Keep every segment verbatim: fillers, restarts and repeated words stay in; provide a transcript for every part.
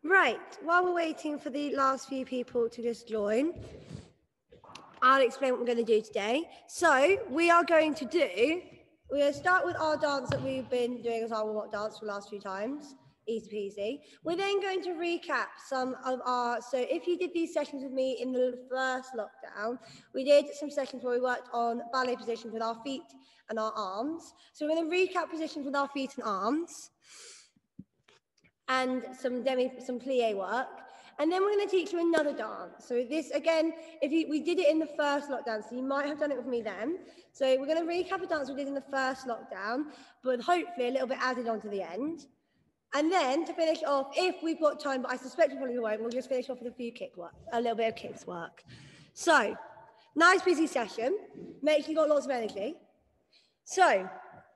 Right, while we're waiting for the last few people to just join, I'll explain what we're going to do today. So we are going to do, we're going to start with our dance that we've been doing as our warm-up dance for the last few times, easy peasy. We're then going to recap some of our, so if you did these sessions with me in the first lockdown, we did some sessions where we worked on ballet positions with our feet and our arms. So we're going to recap positions with our feet and arms, and some demi, some plie work. And then we're going to teach you another dance. So this, again, if you, we did it in the first lockdown, so you might have done it with me then. So we're going to recap a dance we did in the first lockdown, but hopefully a little bit added on to the end. And then to finish off, if we've got time, but I suspect we probably won't, we'll just finish off with a few kick work, a little bit of kicks work. So, nice busy session. Make sure you got lots of energy. So,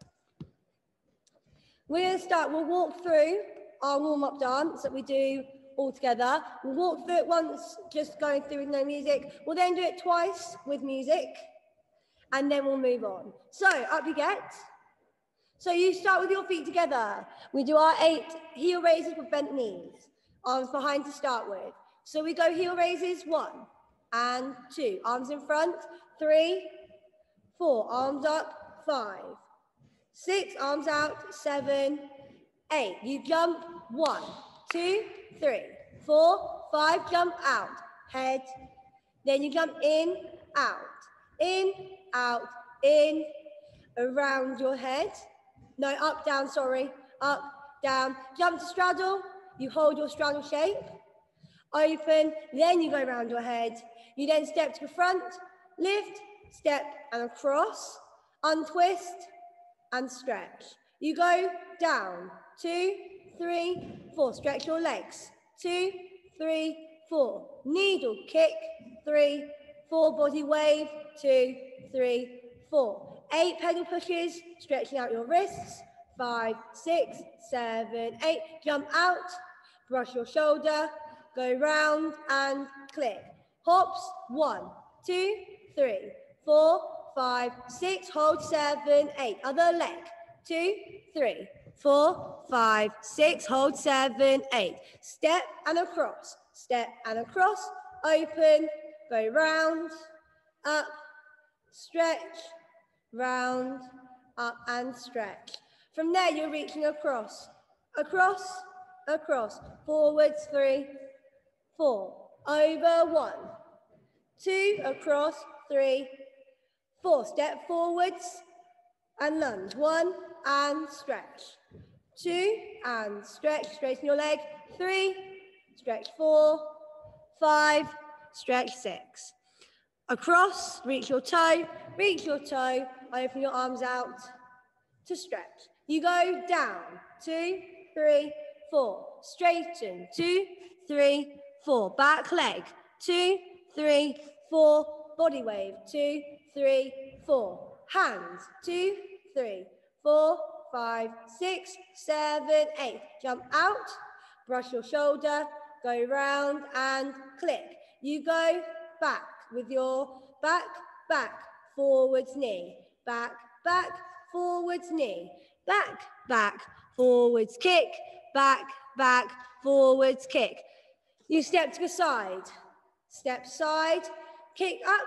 we're going to start, we'll walk through our warm-up dance that we do all together. We'll walk through it once, just going through with no music. We'll then do it twice with music, and then we'll move on. So, up you get. So you start with your feet together. We do our eight heel raises with bent knees, arms behind to start with. So we go heel raises, one and two. Arms in front, three, four. Arms up, five, six. Arms out, seven, eight. You jump, one, two, three, four, five. Jump out, head. Then you jump in, out, in, out, in, around your head. No, up, down, sorry. Up, down. Jump to straddle. You hold your straddle shape. Open, then you go around your head. You then step to the front, lift, step and across, untwist and stretch. You go down, two, three, four. Stretch your legs, two, three, four. Needle kick, three, four. Body wave, two, three, four. Eight pedal pushes, stretching out your wrists, five, six, seven, eight. Jump out, brush your shoulder, go round and click. Hops, one, two, three, four, five, six. Hold, seven, eight. Other leg, two, three, four, five, six. Hold, seven, eight. Step and across, step and across. Open, go round, up, stretch, round, up and stretch. From there, you're reaching across, across, across, forwards, three, four, over, one, two, across, three, four. Step forwards and lunge, one and stretch, two and stretch, straighten your leg, three, stretch, four, five, stretch, six. Across, reach your toe, reach your toe, open your arms out to stretch. You go down, two, three, four. Straighten, two, three, four. Back leg, two, three, four. Body wave, two, three, four. Hands, two, three, four, five, six, seven, eight. Jump out, brush your shoulder, go round and click. You go back with your back, back, forwards, knee, back, back, forwards, knee, back, back, forwards, kick, back, back, forwards, kick. You step to the side, step side, kick up,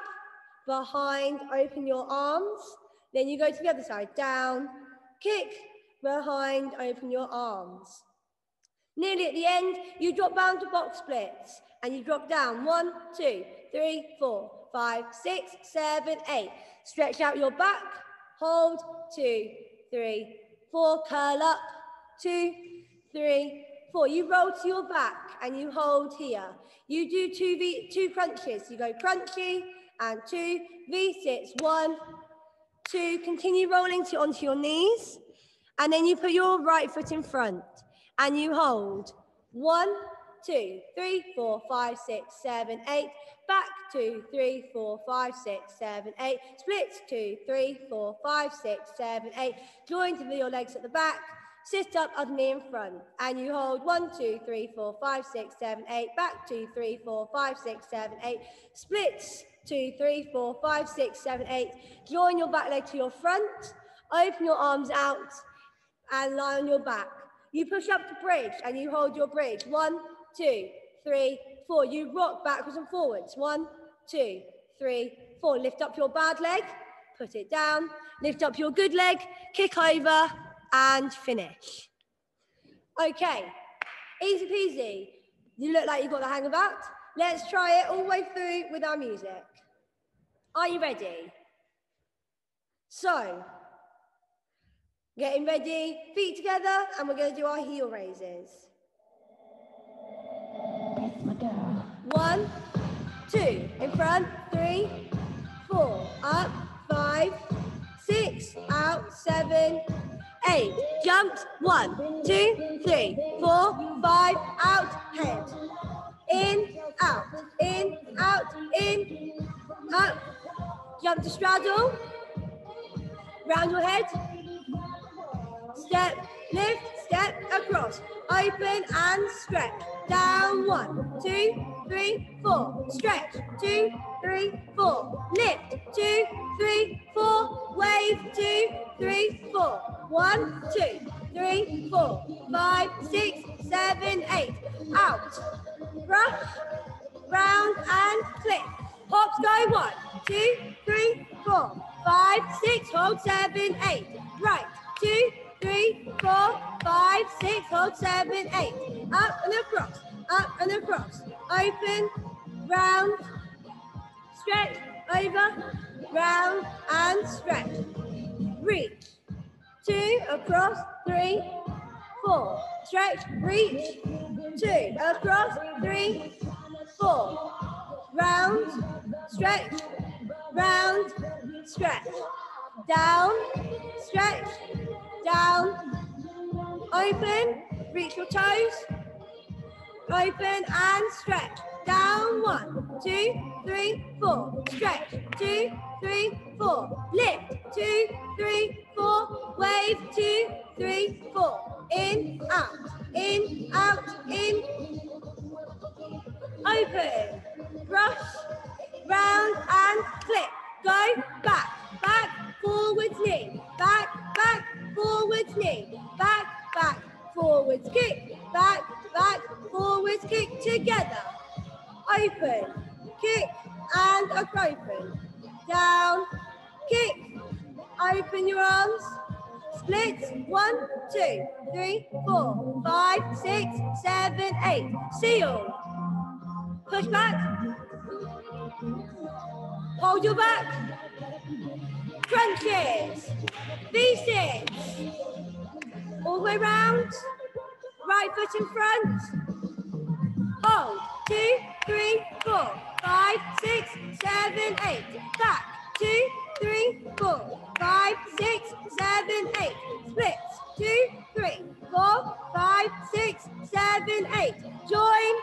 behind, open your arms. Then you go to the other side, down, kick, behind, open your arms. Nearly at the end, you drop down to box splits and you drop down, one, two, three, four, five, six, seven, eight. Stretch out your back, hold, two, three, four, curl up, two, three, four. You roll to your back and you hold here. You do two, v, two crunches. You go crunchy and two, V-sits, one, two. Continue rolling to, onto your knees. And then you put your right foot in front and you hold, one, two, three, four, five, six, seven, eight. Back, two, three, four, five, six, seven, eight. Splits, two, three, four, five, six, seven, eight. Join to your legs at the back. Sit up, other knee in front. And you hold one, two, three, four, five, six, seven, eight. Back, two, three, four, five, six, seven, eight. Splits, two, three, four, five, six, seven, eight. Join your back leg to your front. Open your arms out and lie on your back. You push up to bridge and you hold your bridge. One, two, three, four. You rock backwards and forwards. One, two, three, four. Lift up your bad leg, put it down. Lift up your good leg, kick over, and finish. Okay, easy peasy. You look like you've got the hang of that. Let's try it all the way through with our music. Are you ready? So, getting ready, feet together, and we're going to do our heel raises. One, two, in front, three, four, up, five, six, out, seven, eight, jumps, one, two, three, four, five, out, head, in, out, in, out, in, up, jump to straddle, round your head, step, lift, step, across, open and stretch, down, one, two, three, four, stretch, two, three, four, lift, two, three, four, wave, two, three, four, one, two, three, four, five, six, seven, eight, out, brush, round and click, hops go, one, two, three, four, five, six, hold, seven, eight, right, two, three, four, five, six, hold, seven, eight, up and across, up and across, open, round, stretch, over, round and stretch, reach, two, across, three, four, stretch, reach, two, across, three, four, round, stretch, round, stretch, down, stretch, down, open, reach your toes, open and stretch, down, one, two, three, four, stretch, two, three, four, lift, two, three, four, wave, two, three, four, in, out, in, out, in, open, brush, round and click, go, back, back, forwards, knee, back, back, forwards, knee, back, back, forwards, kick, back, back, forwards, kick, together, open, kick and open, down, kick, open your arms, split, one, two, three, four, five, six, seven, eight, seal, push back, hold your back, crunches, V six, all the way round, right foot in front, hold, two, three, four, five, six, seven, eight, back, two, three, four, five, six, seven, eight, splits, two, three, four, five, six, seven, eight, join,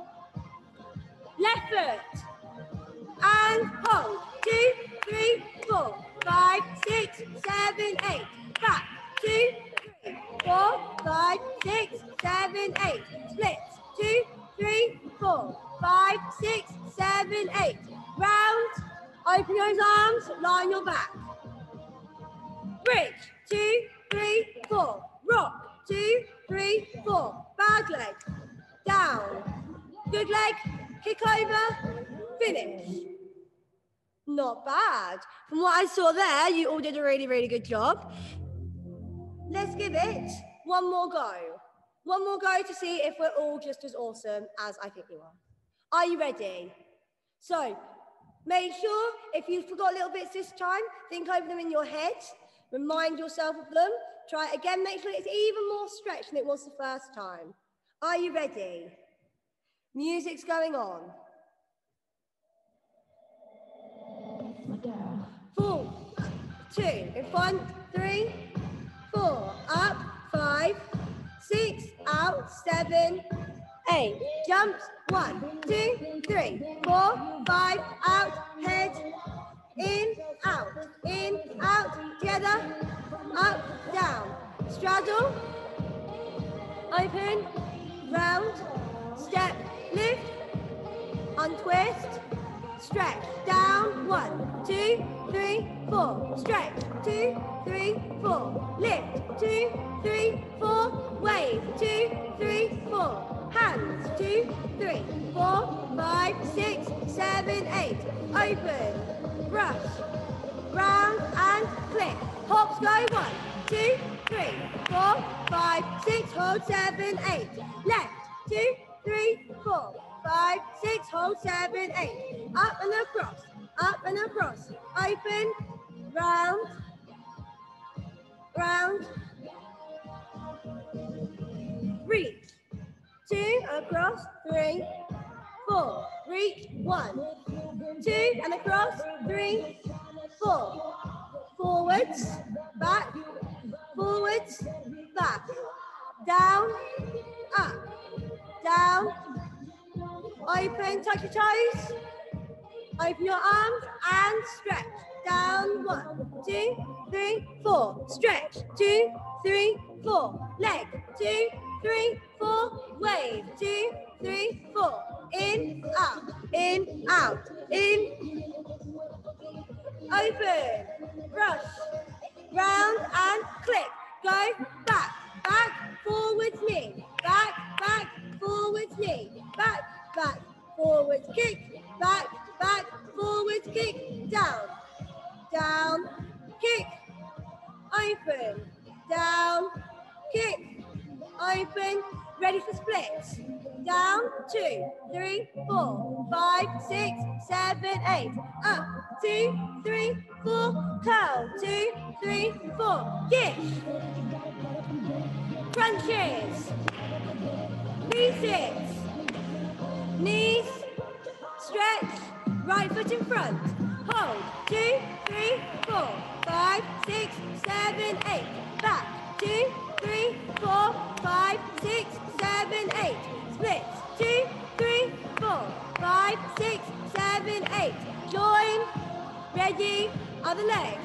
left foot, and hold, two, three, four, five, six, seven, eight, back, two, three, four, five, six, seven, eight, splits, two, three, four, five, six, seven, eight, round, open those arms, line your back, bridge, two, three, four, rock, two, three, four, bad leg, down, good leg, kick over, finish. Not bad. From what I saw there, you all did a really, really good job. Let's give it one more go. One more go to see if we're all just as awesome as I think you are. Are you ready? So, make sure if you forgot little bits this time, think over them in your head. Remind yourself of them. Try it again. Make sure it's even more stretched than it was the first time. Are you ready? Music's going on. Four, two, in front, three, four, up, five, six, out, seven, eight, jumps, one, two, three, four, five, out, head, in, out, in, out, together, up, down, straddle, open, round, step, lift, untwist, stretch, down, one, two, three, four, stretch, two, three, four, lift, two, three, four, wave, two, three, four, Hands, two, three, four, five, six, seven, eight. Open, brush, round and click. Hops go, one, two, three, four, five, six, hold, seven, eight. Left, two, three, four, five, six, hold, seven, eight. Up and across, up and across. Open, round, round. Reach, two, across, three, four. Reach, one, two, and across, three, four. Forwards, back, forwards, back. Down, up, down. Open, touch your toes. Open your arms and stretch. Down, one, two, three, four. Stretch, two, three, four. Leg, two, three, four. Wave, two, three, four. In, up, in, out, in. Open, brush, round and click. Go back, back, forwards, knee. Back, back, forwards, knee. Back, back, forwards, kick. Back, back, forwards, kick. Down, down, kick. Open, down, kick. Open, ready for splits. Down, two, three, four, five, six, seven, eight. Up, two, three, four. Curl, two, three, four. Kick. Crunches. Resets. Knees. Stretch. Right foot in front. Hold, two, three, four, five, six, seven, eight. Back, two, three, four, five, six, seven, eight. Splits, two, three, four, five, six, seven, eight. Join, ready, other leg.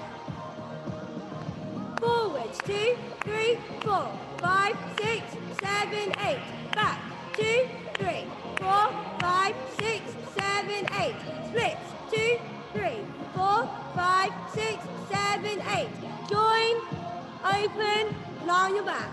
Forwards, two, three, four, five, six, seven, eight. Back, two, three, four, five, six, seven, eight. Splits, two, three, four, five, six, seven, eight. Join, open, lie on your back.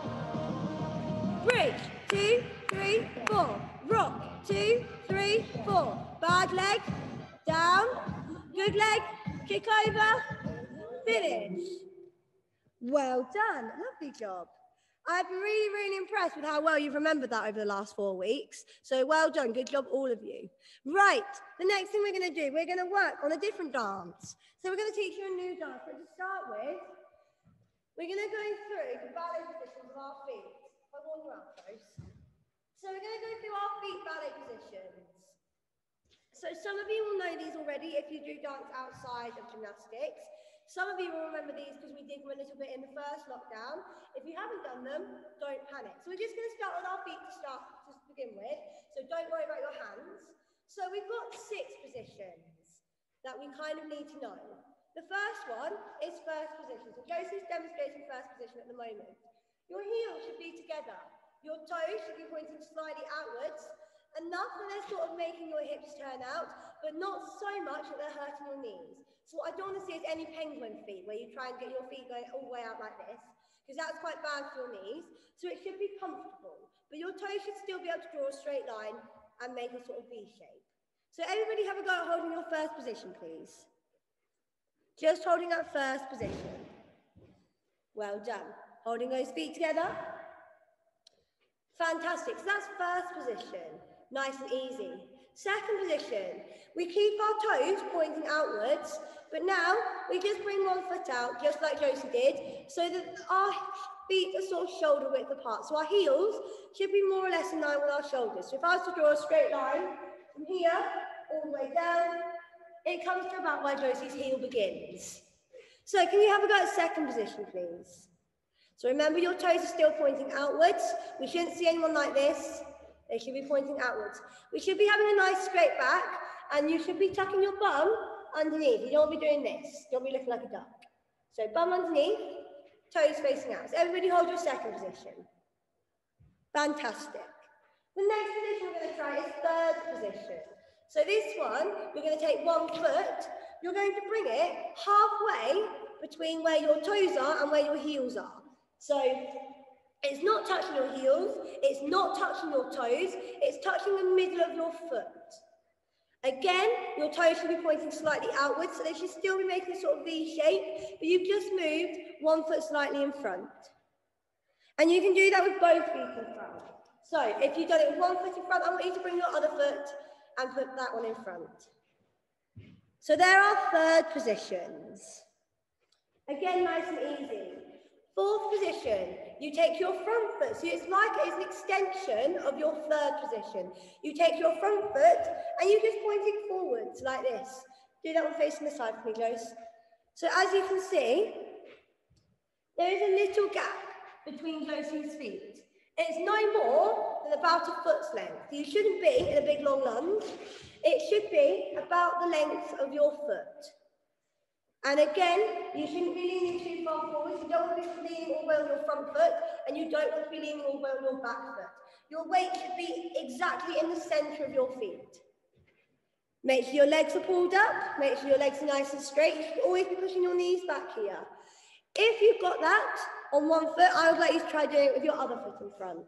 Bridge, two, three, four. Rock, two, three, four. Bad leg, down. Good leg, kick over. Finish. Well done, lovely job. I've been really, really impressed with how well you've remembered that over the last four weeks. So well done, good job all of you. Right, the next thing we're gonna do, we're gonna work on a different dance. So we're gonna teach you a new dance, but to start with, we're gonna go through the ballet positions of our feet. I want you up close. So we're gonna go through our feet ballet positions. So some of you will know these already if you do dance outside of gymnastics. Some of you will remember these because we did them a little bit in the first lockdown. If you haven't done them, don't panic. So we're just going to start with our feet to start to begin with. So don't worry about your hands. So we've got six positions that we kind of need to know. The first one is first position. So Josie's demonstrating first position at the moment. Your heels should be together. Your toes should be pointing slightly outwards. Enough that they're sort of making your hips turn out, but not so much that they're hurting your knees. So what I don't want to see is any penguin feet where you try and get your feet going all the way out like this, because that's quite bad for your knees. So it should be comfortable, but your toes should still be able to draw a straight line and make a sort of V shape. So everybody have a go at holding your first position, please. Just holding that first position. Well done. Holding those feet together. Fantastic. So that's first position. Nice and easy. Second position, we keep our toes pointing outwards, but now we just bring one foot out, just like Josie did, so that our feet are sort of shoulder width apart. So our heels should be more or less in line with our shoulders. So if I was to draw a straight line from here all the way down, it comes to about where Josie's heel begins. So can you have a go at second position, please? So remember, your toes are still pointing outwards. We shouldn't see anyone like this. They should be pointing outwards. We should be having a nice straight back, and you should be tucking your bum underneath. You don't want to be doing this. You don't want to be looking like a duck. So bum underneath, toes facing out. So everybody hold your second position. Fantastic. The next position we're going to try is third position. So this one, you're going to take one foot. You're going to bring it halfway between where your toes are and where your heels are. So It's not touching your heels, it's not touching your toes, it's touching the middle of your foot. Again, your toes should be pointing slightly outwards, so they should still be making a sort of V shape, but you've just moved one foot slightly in front. And you can do that with both feet in front. So if you've done it with one foot in front, I want you to bring your other foot and put that one in front. So there are third positions. Again, nice and easy. Fourth position, you take your front foot. So it's like it's an extension of your third position. You take your front foot and you just point it forwards like this. Do that one facing the side for me, Close. So as you can see, there is a little gap between Josie's feet. It's no more than about a foot's length. You shouldn't be in a big long lunge. It should be about the length of your foot. And again, you shouldn't be leaning too far forward. You don't want to be leaning all the way on your front foot, and you don't want to be leaning all the way on your back foot. Your weight should be exactly in the centre of your feet. Make sure your legs are pulled up. Make sure your legs are nice and straight. You should always be pushing your knees back here. If you've got that on one foot, I would like you to try doing it with your other foot in front.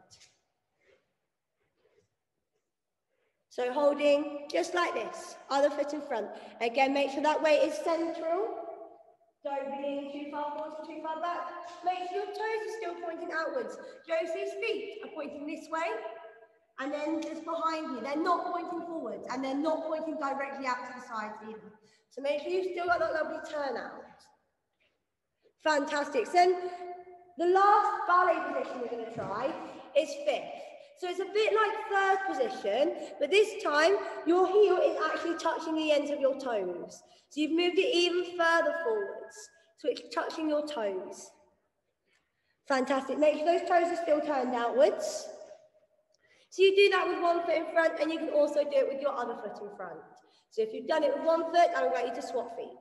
So holding just like this, other foot in front. Again, make sure that weight is central. Don't be leaning too far forward or too far back. Make sure your toes are still pointing outwards. Josie's feet are pointing this way, and then just behind you. They're not pointing forwards, and they're not pointing directly out to the sides either. So make sure you've still got that lovely turnout. Fantastic. So then the last ballet position we're going to try is fifth. So it's a bit like third position, but this time your heel is actually touching the ends of your toes. So you've moved it even further forwards, so it's touching your toes. Fantastic. Make sure those toes are still turned outwards. So you do that with one foot in front, and you can also do it with your other foot in front. So if you've done it with one foot, I would like you to swap feet.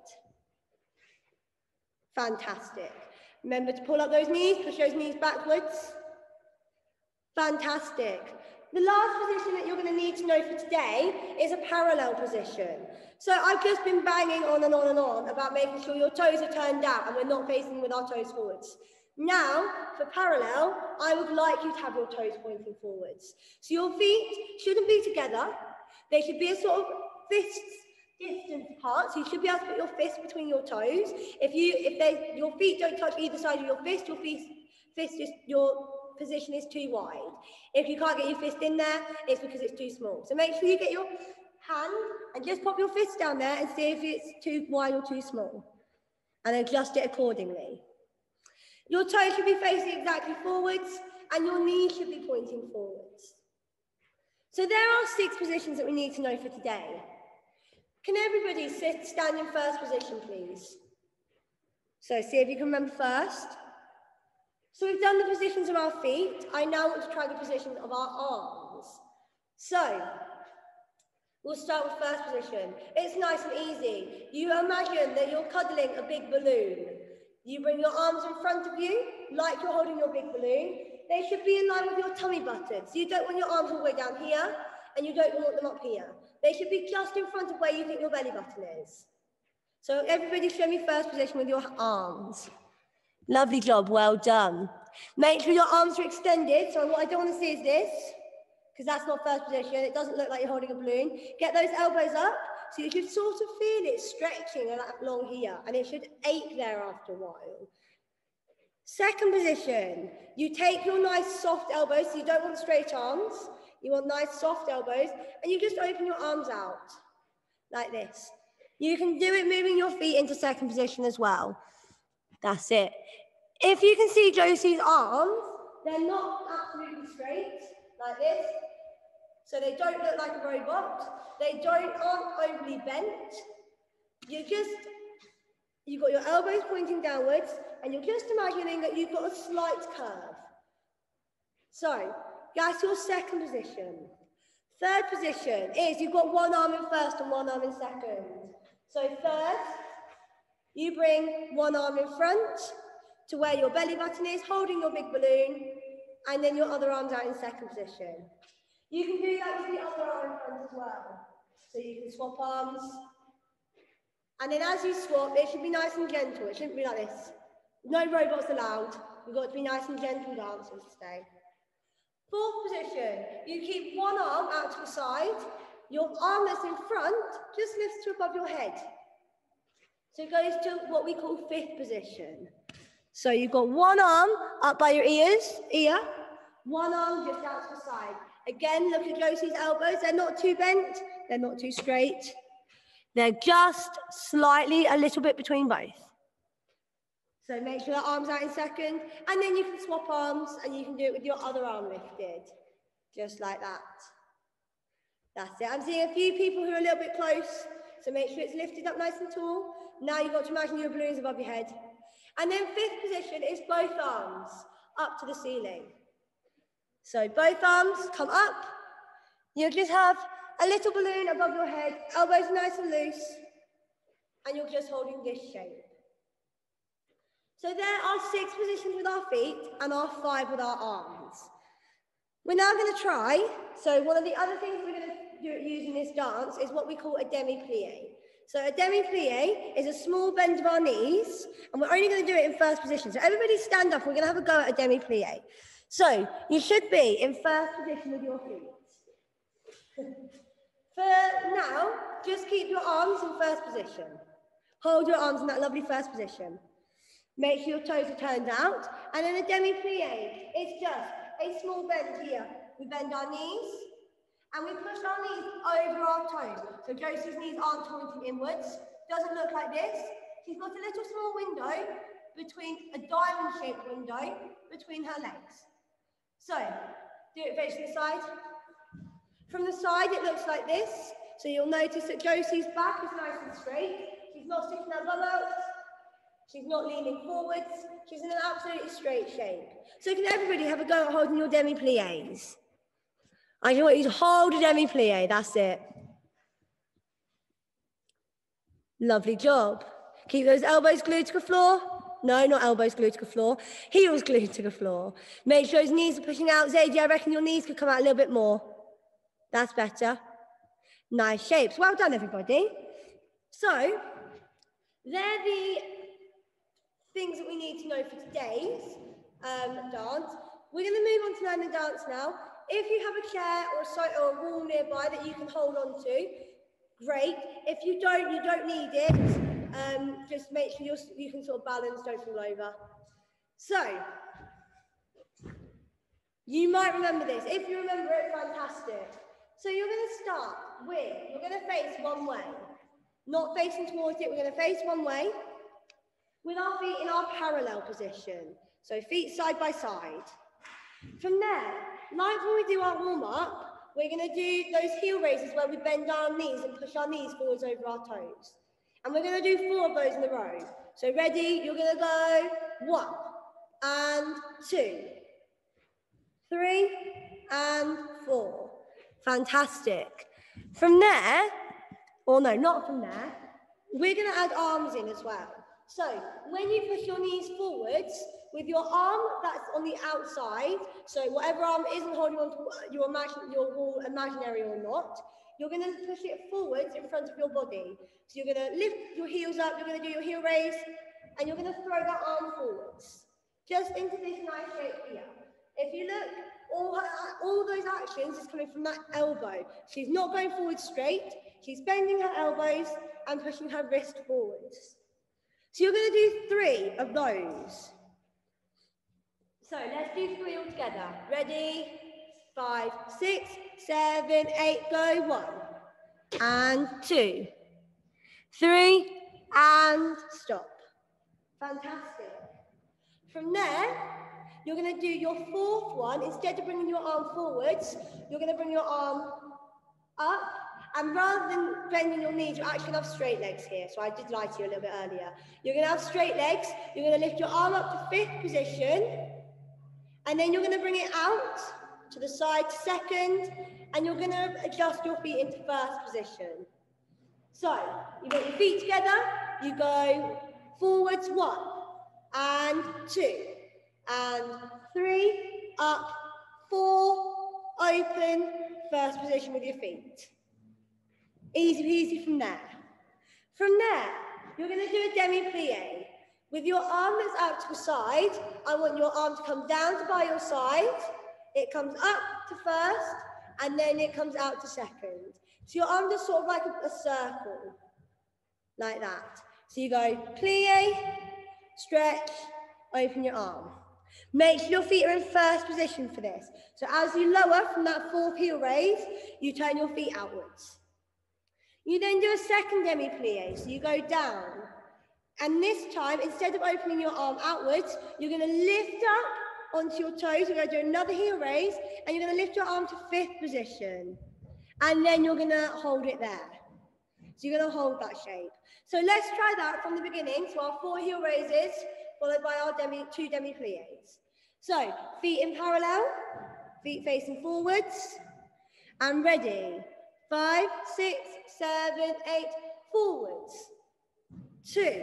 Fantastic. Remember to pull up those knees, push those knees backwards. Fantastic. The last position that you're going to need to know for today is a parallel position. So I've just been banging on and on and on about making sure your toes are turned out and we're not facing with our toes forwards. Now, for parallel, I would like you to have your toes pointing forwards. So your feet shouldn't be together. They should be a sort of fist distance apart. So you should be able to put your fist between your toes. If you, if they, your feet don't touch either side of your fist, your fist, fist is your position is too wide. If you can't get your fist in there, it's because it's too small. So make sure you get your hand and just pop your fist down there and see if it's too wide or too small, and adjust it accordingly. Your toes should be facing exactly forwards, and your knees should be pointing forwards. So there are six positions that we need to know for today. Can everybody sit, stand in first position, please? So see if you can remember first. So we've done the positions of our feet. I now want to try the position of our arms. So we'll start with first position. It's nice and easy. You imagine that you're cuddling a big balloon. You bring your arms in front of you, like you're holding your big balloon. They should be in line with your tummy buttons. So you don't want your arms all the way down here, and you don't want them up here. They should be just in front of where you think your belly button is. So everybody show me first position with your arms. Lovely job, well done. Make sure your arms are extended. So what I don't want to see is this, because that's not first position. It doesn't look like you're holding a balloon. Get those elbows up, so you should sort of feel it stretching along here, and it should ache there after a while. Second position, you take your nice soft elbows, so you don't want straight arms. You want nice soft elbows, and you just open your arms out like this. You can do it moving your feet into second position as well. That's it. If you can see Josie's arms, they're not absolutely straight, like this. So they don't look like a robot. They don't, aren't overly bent. You just, you've got your elbows pointing downwards, and you're just imagining that you've got a slight curve. So that's your second position. Third position is you've got one arm in first and one arm in second. So third, you bring one arm in front to where your belly button is, holding your big balloon, and then your other arm's out in second position. You can do that with the other arm in front as well. So you can swap arms. And then as you swap, it should be nice and gentle. It shouldn't be like this. No robots allowed. You've got to be nice and gentle dancers today. Fourth position, you keep one arm out to the side. Your arm that's in front just lifts to above your head. So it goes to what we call fifth position. So you've got one arm up by your ears, ear, one arm just out to the side. Again, look at Josie's elbows. They're not too bent, they're not too straight. They're just slightly a little bit between both. So make sure that arm's out in second, and then you can swap arms and you can do it with your other arm lifted, just like that. That's it. I'm seeing a few people who are a little bit close, so make sure it's lifted up nice and tall. Now you've got to imagine your balloons above your head. And then fifth position is both arms up to the ceiling. So both arms come up. You'll just have a little balloon above your head, elbows nice and loose, and you're just holding this shape. So there are six positions with our feet and our five with our arms. We're now going to try, so one of the other things we're going to do using this dance is what we call a demi-plie. So a demi-plie is a small bend of our knees, and we're only going to do it in first position. So everybody stand up, we're going to have a go at a demi-plie. So you should be in first position with your feet. For now, just keep your arms in first position. Hold your arms in that lovely first position. Make sure your toes are turned out. And then a demi-plie, it's just a small bend here. We bend our knees and we push our knees over our toes. So Josie's knees aren't pointing inwards. Doesn't look like this. She's got a little small window between, a diamond-shaped window between her legs. So, do it facing the side. From the side, it looks like this. So you'll notice that Josie's back is nice and straight. She's not sticking her bum out. She's not leaning forwards. She's in an absolutely straight shape. So can everybody have a go at holding your demi-plies? I just want you to hold a demi-plie, that's it. Lovely job. Keep those elbows glued to the floor. No, not elbows glued to the floor. Heels glued to the floor. Make sure those knees are pushing out. Zadie, I reckon your knees could come out a little bit more. That's better. Nice shapes. Well done, everybody. So, they're the things that we need to know for today's um, dance. We're going to move on to learn the dance now. If you have a chair or a, site or a wall nearby that you can hold on to, great. If you don't, you don't need it. Um, just make sure you're, you can sort of balance, don't fall over. So, you might remember this. If you remember it, fantastic. So you're going to start with, you're going to face one way. Not facing towards it, we're going to face one way with our feet in our parallel position. So feet side by side. From there, like when we do our warm-up, we're going to do those heel raises where we bend our knees and push our knees forwards over our toes. And we're going to do four of those in a row. So ready, you're going to go one and two, three and four. Fantastic. From there, or no, not from there, we're going to add arms in as well. So when you push your knees forwards, with your arm that's on the outside, so whatever arm isn't holding on to your, imagine, your wall, imaginary or not, you're going to push it forwards in front of your body. So you're going to lift your heels up, you're going to do your heel raise, and you're going to throw that arm forwards, just into this nice shape here. If you look, all, her, all those actions is coming from that elbow. She's not going forward straight, she's bending her elbows and pushing her wrist forwards. So you're going to do three of those. So let's do three all together. Ready? Five, six, seven, eight, go. One and two, three and stop. Fantastic. From there, you're going to do your fourth one. Instead of bringing your arm forwards, you're going to bring your arm up. And rather than bending your knees, you're actually going to have straight legs here. So I did lie to you a little bit earlier. You're going to have straight legs. You're going to lift your arm up to fifth position. And then you're going to bring it out to the side to second. And you're going to adjust your feet into first position. So you get your feet together. You go forwards one and two and three, up, four, open, first position with your feet. Easy peasy from there. From there, you're going to do a demi-plie. With your arm that's out to the side, I want your arm to come down to by your side. It comes up to first, and then it comes out to second. So your arm does sort of like a, a circle, like that. So you go plie, stretch, open your arm. Make sure your feet are in first position for this. So as you lower from that fourth heel raise, you turn your feet outwards. You then do a second demi-plie, so you go down. And this time, instead of opening your arm outwards, you're going to lift up onto your toes. You're going to do another heel raise, and you're going to lift your arm to fifth position. And then you're going to hold it there. So you're going to hold that shape. So let's try that from the beginning. So our four heel raises, followed by our demi, two demi-plies. So feet in parallel, feet facing forwards, and ready. Five, six, seven, eight, forwards. Two,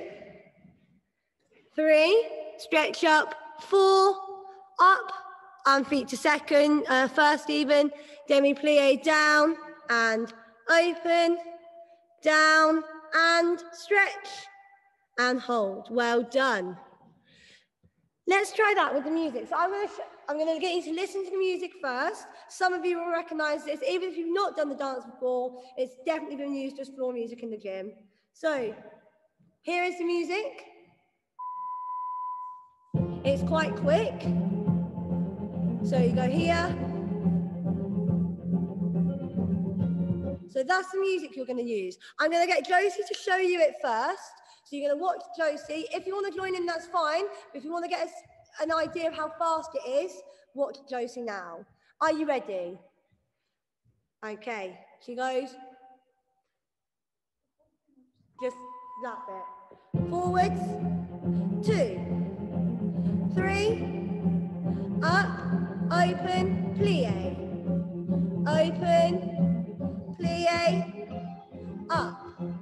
three, stretch up, four, up, and feet to second, uh, first even, demi-plie down, and open, down, and stretch, and hold. Well done. Let's try that with the music. So I'm going to I'm going to get you to listen to the music first. Some of you will recognize this. Even if you've not done the dance before, it's definitely been used as floor music in the gym. So here is the music. It's quite quick. So you go here. So that's the music you're going to use. I'm going to get Josie to show you it first. So you're going to watch Josie. If you want to join in, that's fine. If you want to get a, an idea of how fast it is, watch Josie now. Are you ready? Okay. She goes. Just that bit. Forwards. Two. Three. Up. Open. Plie. Open. Plie. Up.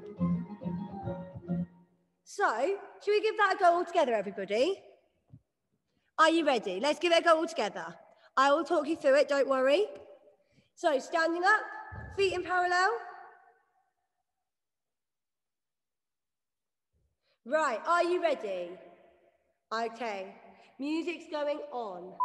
So, should we give that a go all together, everybody? Are you ready? Let's give it a go all together. I will talk you through it, don't worry. So, standing up, feet in parallel. Right, are you ready? Okay, music's going on.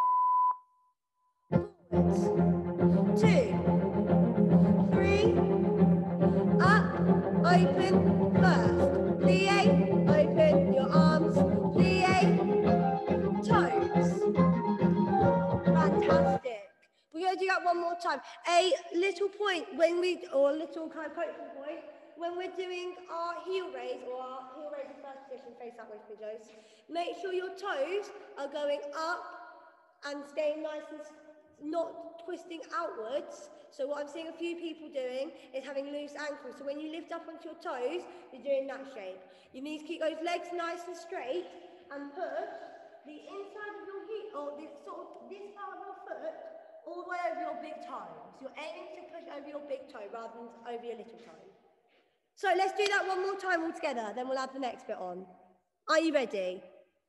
Forwards. Two, three, up, open, first. Plie, open your arms, plie, toes. Fantastic. We're going to do that one more time. A little point when we, or a little kind of coaching point, when we're doing our heel raise, or our heel raise in first position, face that way for me, Joes. Make sure your toes are going up and staying nice and not twisting outwards. So what I'm seeing a few people doing is having loose ankles. So when you lift up onto your toes, you're doing that shape. You need to keep those legs nice and straight and push the inside of your heel, or this sort of this part of your foot, all the way over your big toe. So you're aiming to push over your big toe rather than over your little toe. So let's do that one more time all together, then we'll add the next bit on. Are you ready?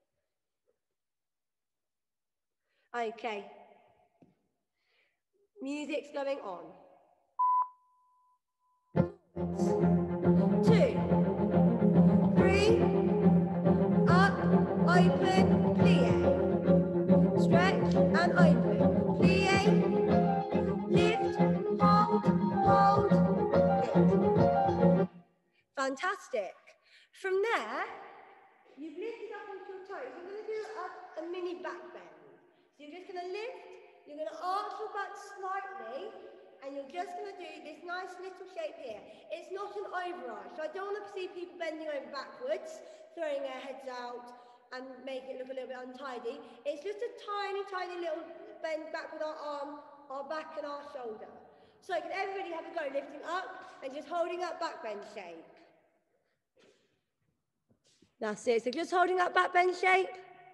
Okay. Music's going on. Two, three, up, open, plie, stretch and open, plie, lift, hold, hold, lift. Fantastic. From there, you've lifted up onto your toes. You're going to do a, a mini back bend. So you're just going to lift. You're going to arch your back slightly, and you're just going to do this nice little shape here. It's not an overarch, so I don't want to see people bending over backwards, throwing their heads out, and making it look a little bit untidy. It's just a tiny, tiny little bend back with our arm, our back, and our shoulder. So can everybody have a go, lifting up and just holding that back bend shape? That's it. So just holding that back bend shape.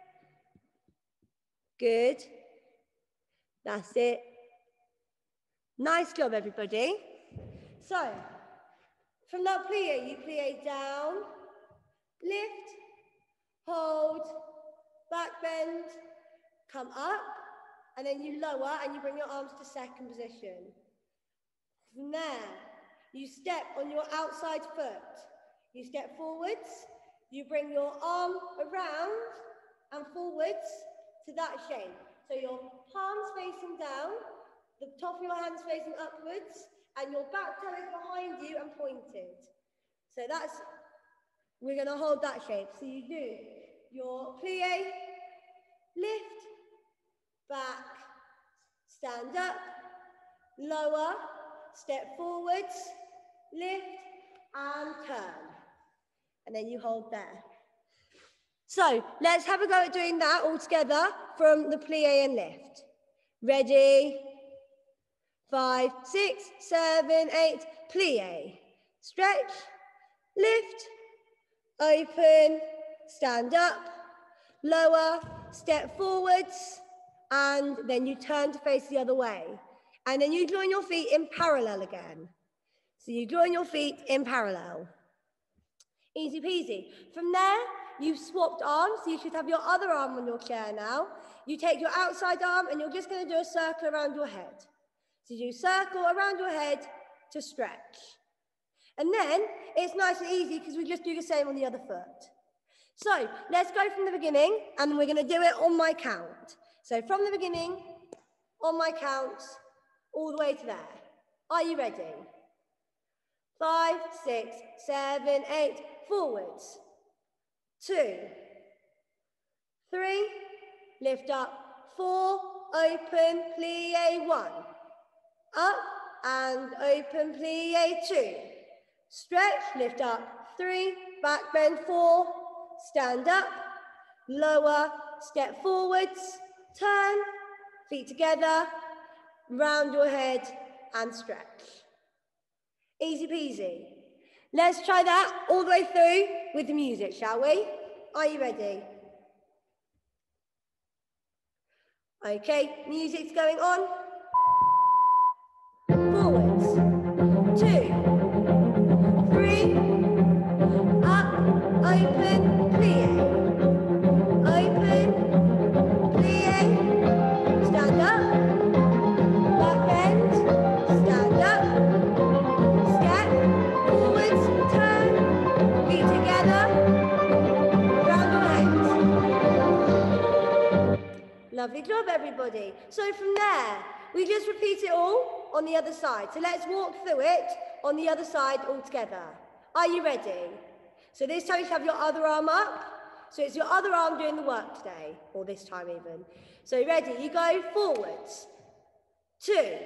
Good. That's it. Nice job, everybody. So, from that plie, you plie down, lift, hold, back bend, come up, and then you lower and you bring your arms to second position. From there, you step on your outside foot. You step forwards, You bring your arm around and forwards to that shape. So your palms facing down, the top of your hands facing upwards, and your back toe is behind you and pointed. So that's, we're gonna hold that shape. So you do your plie, lift, back, stand up, lower, step forwards, lift, and turn. And then you hold there. So let's have a go at doing that all together from the plie and lift. Ready? Five, six, seven, eight, plie. Stretch, lift, open, stand up, lower, step forwards, and then you turn to face the other way. And then you join your feet in parallel again. So you join your feet in parallel. Easy peasy. From there, you've swapped arms, so you should have your other arm on your chair now. You take your outside arm and you're just going to do a circle around your head. So you circle around your head to stretch. And then it's nice and easy because we just do the same on the other foot. So let's go from the beginning and we're going to do it on my count. So from the beginning, on my count, all the way to there. Are you ready? Five, six, seven, eight, forwards. Two, three, lift up. Four, open, plie, one. Up and open, plie, two. Stretch, lift up, three, back bend, four. Stand up, lower, step forwards, turn, feet together, round your head and stretch. Easy peasy. Let's try that all the way through with the music, shall we? Are you ready? Okay, music's going on. Forwards. Two, three, up, open, plie. Open, plie, stand up, back bend, stand up, step, forwards, turn, feet together, round your head. Lovely job, everybody. So from there, we just repeat it all on the other side. So let's walk through it on the other side all together. Are you ready? So this time you have your other arm up. So it's your other arm doing the work today, or this time even. So ready, you go forwards. Two,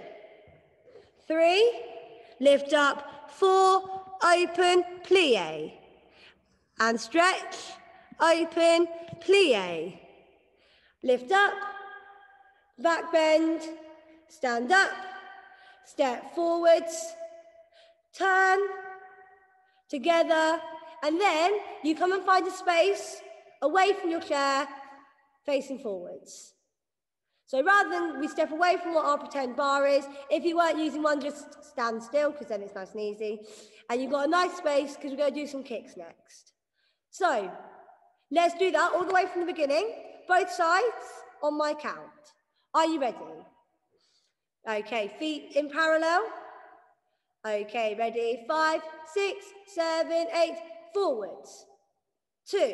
three, lift up, four, open, plie. And stretch, open, plie. Lift up, back bend, stand up, step forwards, turn, together, and then you come and find a space away from your chair, facing forwards. So rather than we step away from what our pretend bar is, if you weren't using one, just stand still, because then it's nice and easy. And you've got a nice space, because we're going to do some kicks next. So let's do that all the way from the beginning, both sides on my count. Are you ready? Okay, feet in parallel. Okay, ready? Five, six, seven, eight, forwards. Two,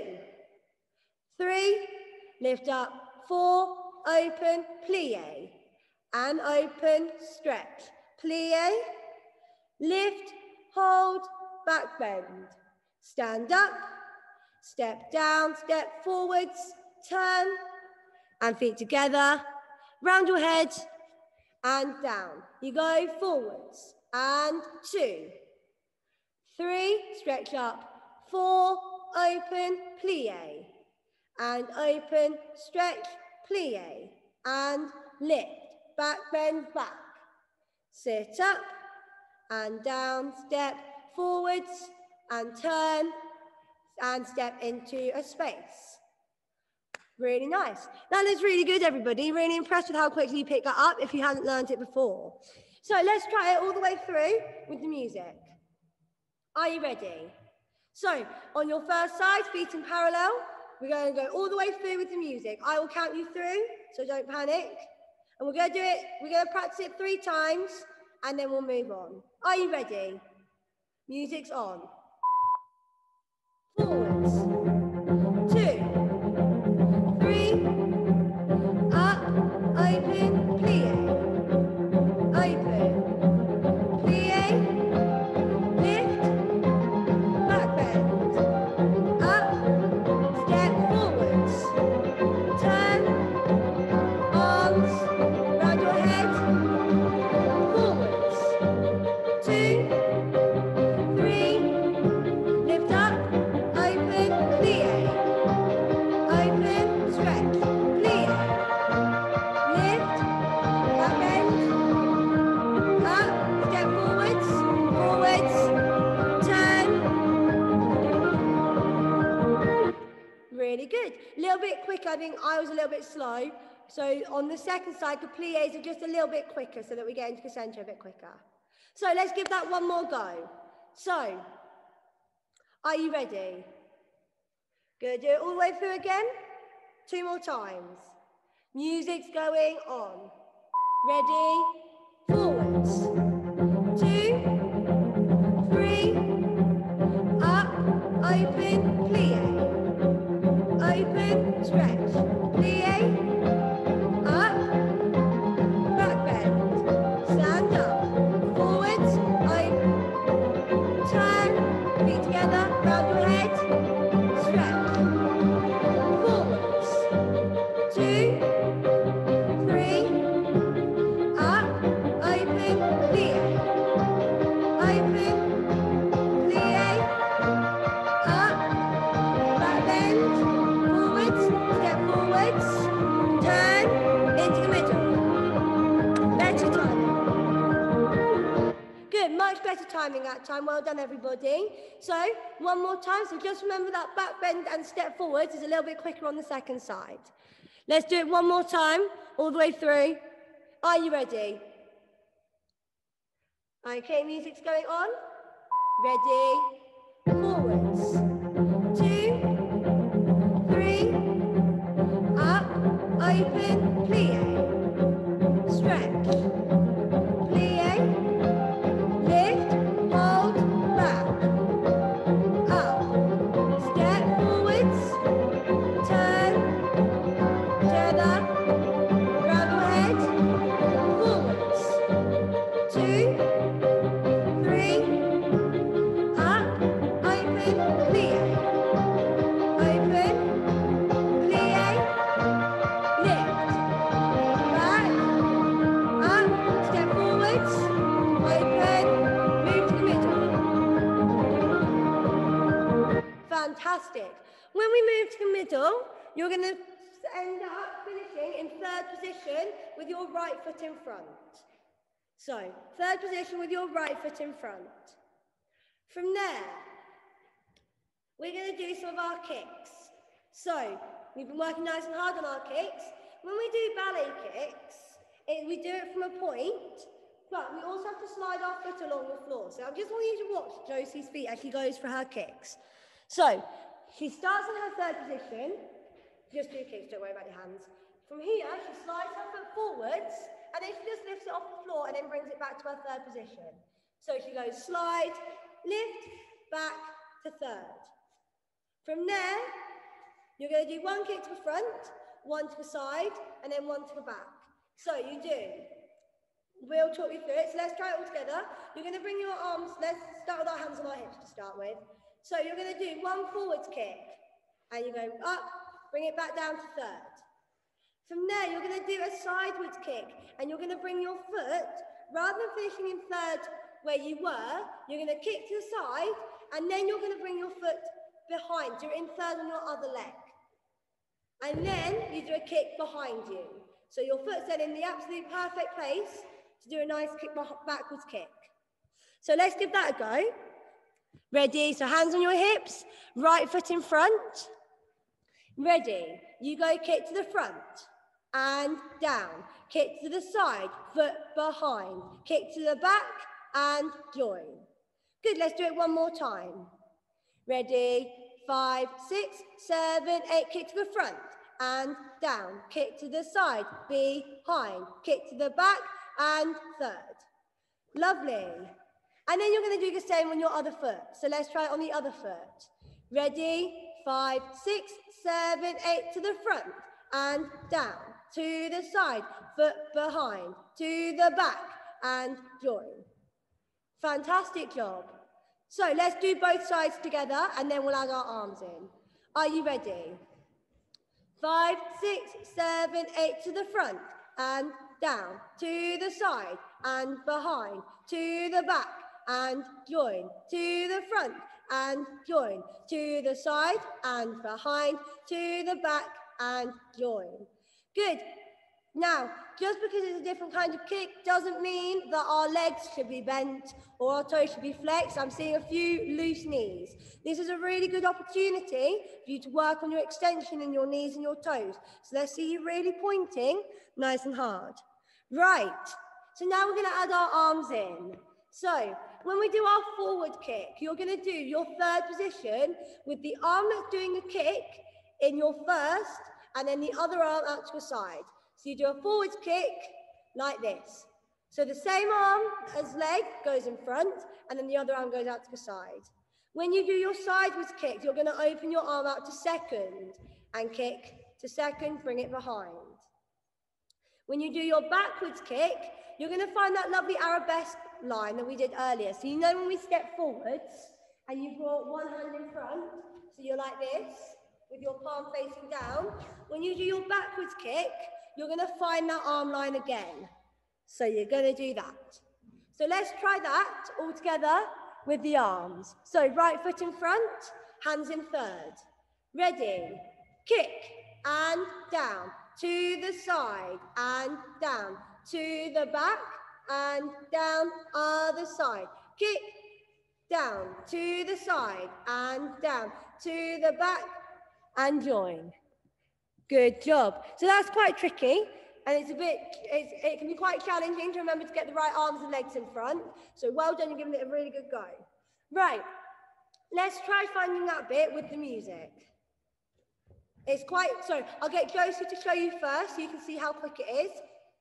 three, lift up, four, open, plie. And open, stretch. Plie, lift, hold, back bend. Stand up, step down, step forwards, turn, and feet together, round your head, and down. You go forwards, and two, three, stretch up, four, open, plie, and open, stretch, plie, and lift, back bend, back. Sit up, and down, step forwards, and turn, and step into a space. Really nice. That looks really good, everybody. Really impressed with how quickly you picked that up if you hadn't learned it before. So let's try it all the way through with the music. Are you ready? So on your first side, feet in parallel, we're going to go all the way through with the music. I will count you through, so don't panic. And we're going to do it, we're going to practice it three times, and then we'll move on. Are you ready? Music's on. Forwards. quick. I think I was a little bit slow. So on the second side, the pliés are just a little bit quicker so that we get into the centre a bit quicker. So let's give that one more go. So, are you ready? Gonna do it all the way through again? Two more times. Music's going on. Ready? Forwards. Two, three, up, open, plie. Open, stretch. Plie, up, back bend. Stand up. Forwards, open, turn, feet together, round your head, stretch. Forwards. Two, three, up, open, plie. Open, plie, up, back bend, forwards, step forwards, turn, into the middle. Better timing. Good, much better timing that time. Well done, everybody. So, one more time. So just remember that back bend and step forwards is a little bit quicker on the second side. Let's do it one more time, all the way through. Are you ready? Okay, music's going on. Ready? Forwards. Two, three, up, open, plie. Stretch. Plie, lift, hold, back. Up, step forwards, turn, together, round your head, forwards. Two, three, up, open, plie. Open, plie, lift, back, up, step forwards, open, move to the middle. Fantastic. When we move to the middle, you're going to end up finishing in third position with your right foot in front. So, third position with your right foot in front. From there, we're going to do some of our kicks. So, we've been working nice and hard on our kicks. When we do ballet kicks, it, we do it from a point, but we also have to slide our foot along the floor. So I just want you to watch Josie's feet as she goes for her kicks. So, she starts in her third position. Just do kicks, don't worry about your hands. From here, she slides her foot forwards, and then she just lifts it off the floor and then brings it back to her third position. So she goes slide, lift, back to third. From there, you're going to do one kick to the front, one to the side, and then one to the back. So you do. We'll talk you through it. So let's try it all together. You're going to bring your arms, let's start with our hands on our hips to start with. So you're going to do one forwards kick, and you go up, bring it back down to third. From there, you're going to do a sideways kick, and you're going to bring your foot, rather than finishing in third where you were, you're going to kick to the side, and then you're going to bring your foot behind. So you're in third on your other leg. And then you do a kick behind you. So your foot's then in the absolute perfect place to do a nice kick backwards kick. So let's give that a go. Ready? So hands on your hips, right foot in front. Ready? You go kick to the front and down. Kick to the side, foot behind. Kick to the back and join. Good, let's do it one more time. Ready? Five, six, seven, eight. Kick to the front and down. Kick to the side, behind. Kick to the back and third. Lovely. And then you're going to do the same on your other foot. So let's try it on the other foot. Ready? Five, six, seven, eight. To the front and down. To the side, foot behind. To the back and join. Fantastic job. So let's do both sides together and then we'll add our arms in. Are you ready? Five, six, seven, eight. To the front and down. To the side and behind. To the back and join. To the front and join. To the side and behind. To the back and join. Good. Now, just because it's a different kind of kick doesn't mean that our legs should be bent or our toes should be flexed. I'm seeing a few loose knees. This is a really good opportunity for you to work on your extension in your knees and your toes. So let's see you really pointing nice and hard. Right, so now we're going to add our arms in. So when we do our forward kick, you're going to do your third position with the arm that's doing the kick in your first and then the other arm out to the side. So you do a forwards kick like this. So the same arm as leg goes in front and then the other arm goes out to the side. When you do your sideways kick, you're going to open your arm out to second and kick to second, bring it behind. When you do your backwards kick, you're going to find that lovely arabesque line that we did earlier. So you know when we step forwards and you brought one hand in front, so you're like this with your palm facing down. When you do your backwards kick, you're going to find that arm line again. So you're going to do that. So let's try that all together with the arms. So right foot in front, hands in third. Ready, kick and down, to the side and down, to the back and down, other side. Kick, down, to the side and down, to the back and join. Good job. So that's quite tricky and it's a bit, it's, it can be quite challenging to remember to get the right arms and legs in front. So well done, you're giving it a really good go. Right, let's try finding that bit with the music. It's quite, sorry, I'll get Josie to show you first so you can see how quick it is.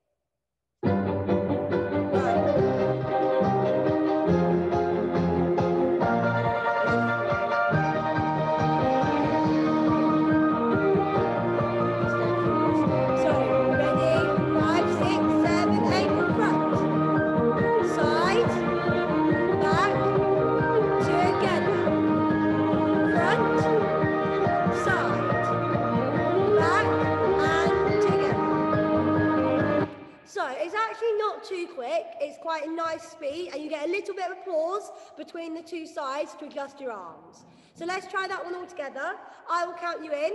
Too quick, it's quite a nice speed and you get a little bit of a pause between the two sides to adjust your arms. So let's try that one all together. I will count you in.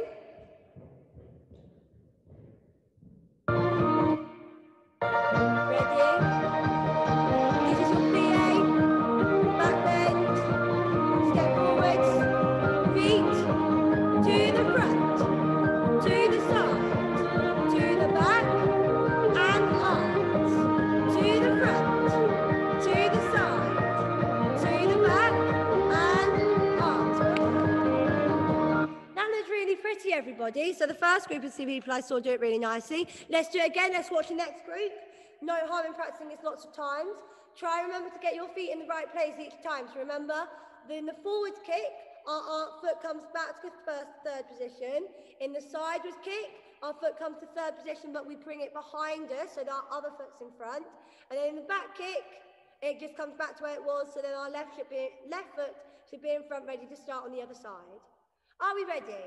Ready? This is your P A, back bend, step forwards, feet to the front, to the side, to the back and arms. To the front, to the side, to the back, and arms. That looks really pretty, everybody. So the first group of C V people I saw do it really nicely. Let's do it again. Let's watch the next group. No harm in practicing this lots of times. Try remember to get your feet in the right place each time. So remember, in the forward kick, our, our foot comes back to the first, third position. In the sideways kick, our foot comes to third position, but we bring it behind us, so that our other foot's in front. And then in the back kick, it just comes back to where it was, so then our left, should be, left foot should be in front, ready to start on the other side. Are we ready?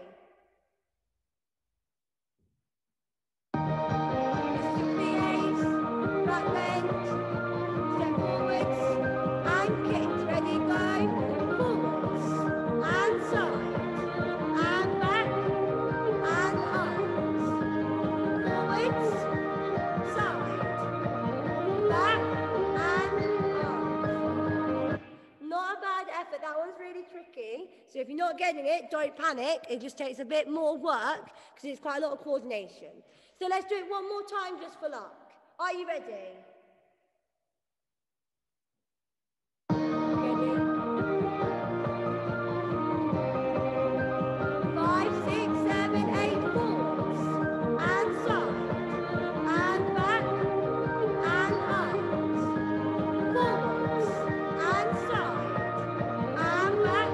This is your P As, back bend, step forwards, and kick. Ready, go, forwards, and side, and back, and arms. Forwards, side, back, and arms. Not a bad effort, that one's really tricky. So if you're not getting it, don't panic. It just takes a bit more work because it's quite a lot of coordination. So let's do it one more time just for luck. Are you ready? Ready? Five, six, seven, eight, forwards, and side, and back, and arms. Forwards, and side, and back,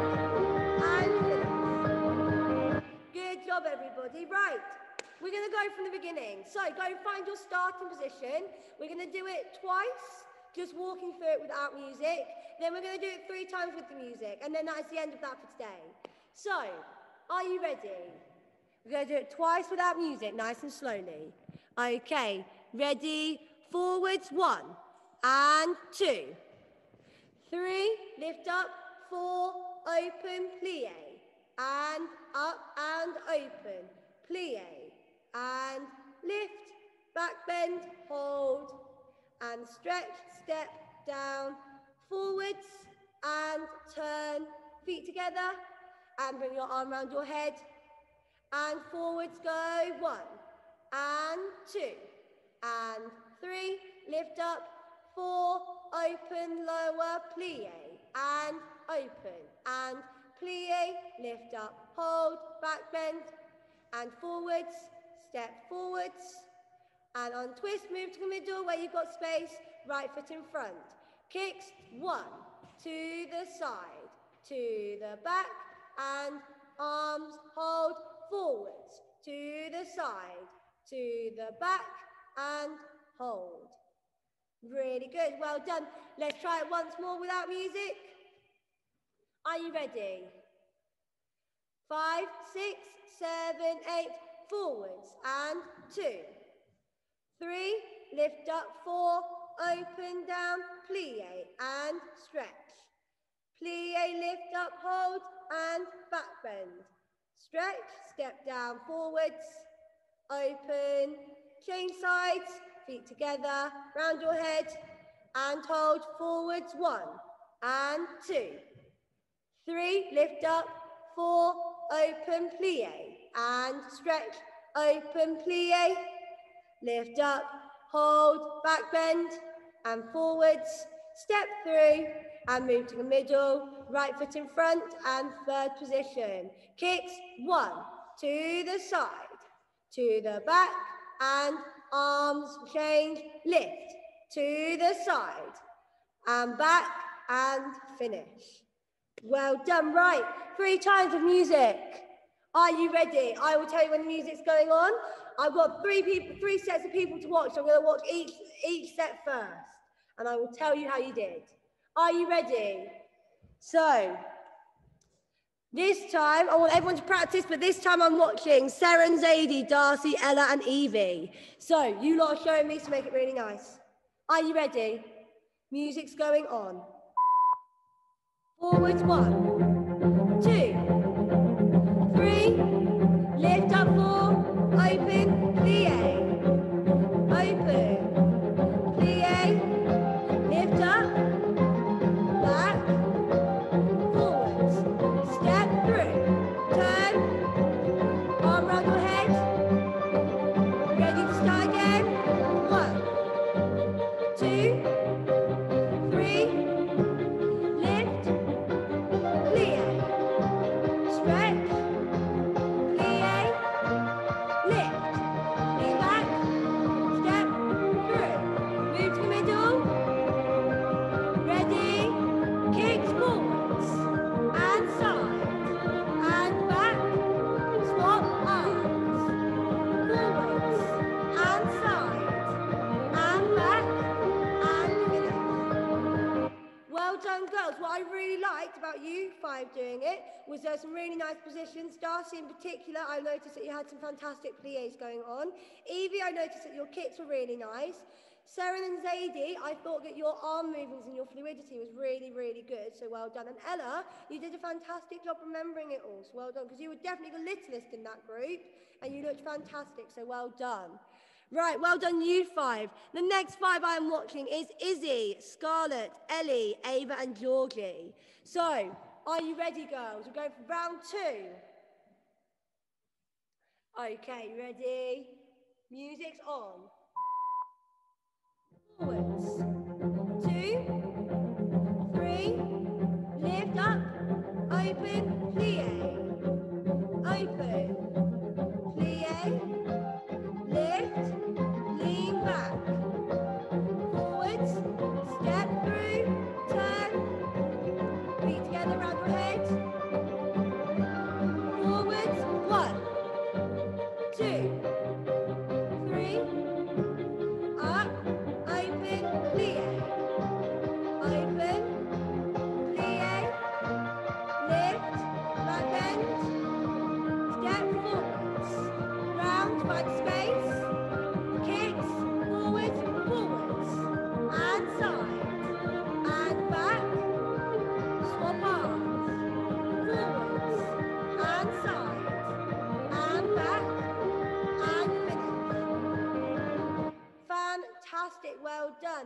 and finish. Good job, everybody. Right. We're going to go from the beginning. So go find your starting position. We're going to do it twice, just walking through it without music. Then we're going to do it three times with the music. And then that's the end of that for today. So, are you ready? We're going to do it twice without music, nice and slowly. Okay, ready? Forwards, one, and two. Three, lift up, four, open, plie. And up and open, plie. And lift, back bend, hold, and stretch, step down, forwards, and turn, feet together, and bring your arm around your head, and forwards go, one, and two, and three, lift up, four, open, lower, plie, and open, and plie, lift up, hold, back bend, and forwards, step forwards, and on twist, move to the middle where you've got space, right foot in front. Kicks, one, to the side, to the back, and arms, hold, forwards, to the side, to the back, and hold. Really good, well done. Let's try it once more without music. Are you ready? Five, six, seven, eight, forwards, and two. Three, lift up, four, open, down, plie, and stretch. Plie, lift up, hold, and back bend. Stretch, step down, forwards, open, change sides, feet together, round your head, and hold, forwards, one, and two. Three, lift up, four, open, plie, and stretch, open, plie, lift up, hold, back bend, and forwards, step through, and move to the middle, right foot in front, and third position. Kicks, one, to the side, to the back, and arms change, lift, to the side, and back, and finish. Well done, right, three times of music. Are you ready? I will tell you when the music's going on. I've got three people, three sets of people to watch, so I'm gonna watch each, each set first, and I will tell you how you did. Are you ready? So, this time, I want everyone to practice, but this time I'm watching Sarah and Zadie, Darcy, Ella, and Evie. So, you lot are showing me to make it really nice. Are you ready? Music's going on. Forwards, one, two, three, lift up, four, open, plie, open, plie, lift up, back, forwards, step through, turn, arm around your head, ready to start again, one, two, three, lift, plie, stretch, plie, lift, lean back, step through, move to the middle, ready, kicks forwards, and side, and back, swap arms, forwards, and side, and back, and finish. Well done, girls. What I really liked about you five doing it was there some really nice positions. Darcy in particular, I noticed that you had some fantastic plies going on. Evie, I noticed that your kicks were really nice. Sarah and Zadie, I thought that your arm movements and your fluidity was really, really good, so well done. And Ella, you did a fantastic job remembering it all, so well done, because you were definitely the littlest in that group, and you looked fantastic, so well done. Right, well done you five. The next five I am watching is Izzy, Scarlett, Ellie, Ava, and Georgie. So, are you ready, girls? We're going for round two. Okay, ready? Music's on. Forwards, two, three, lift up, open, plie, open, plie, lift, lean back, forwards, step through, turn, feet together round your head, forwards, one, two, three, up, open, plie, open, plie, lift, back bend,